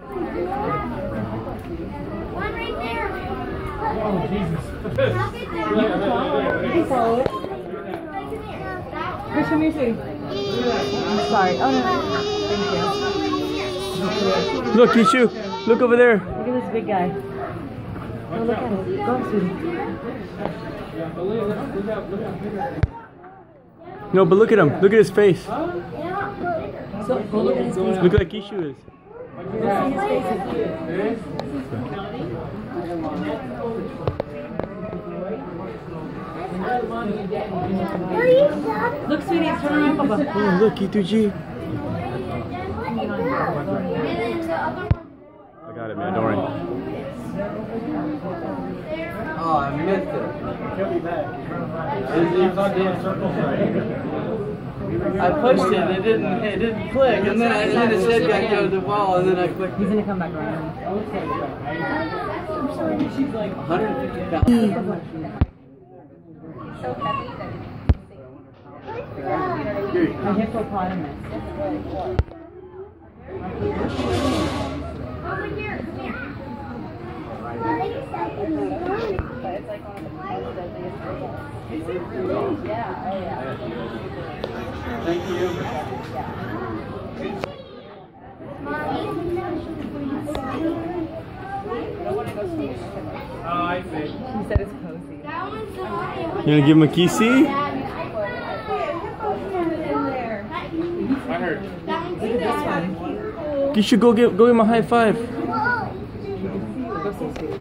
One right there. Oh, Jesus. You can follow it. Which one you see? I'm sorry. Oh, no. Thank you. Look, Kishu. Look over there. Look at this big guy. Go look at him. Go, Susie. No, but look at him. Look at his face. So, go look at his face. Look like Kishu is. Go see his face. Look, sweetie, turn around, Papa. Oh, look, E2G. I got it, man. Don't worry. Oh, I missed it. He'll be back. He's not doing circles right. I pushed it, it didn't click, and then his head got to the wall, and then I clicked He's it. gonna come back around. 150,000. A hippopotamus. Over here, come here. Thank you. Oh, I see. She said it's cozy. You gonna give him a kissy? I heard. Look at this one. You should go give him a high five. Go see, sweetie.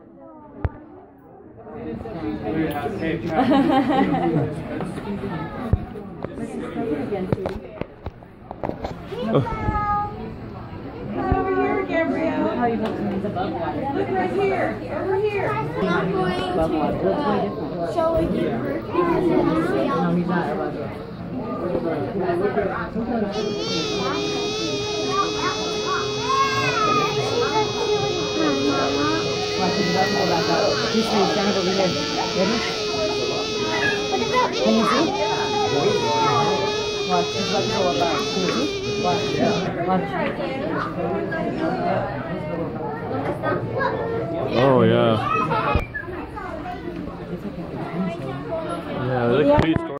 Oh. Over here, Gabrielle. How you look to me is above water. Look right here. Over here. Above water. Looks way different. Show it here. No, he's not above water. Watch, he's about to go back up. He's standing over here. Ready? Can you see? Watch, he's about to go up. Can you see? Watch. Watch. Oh yeah. Yeah, look.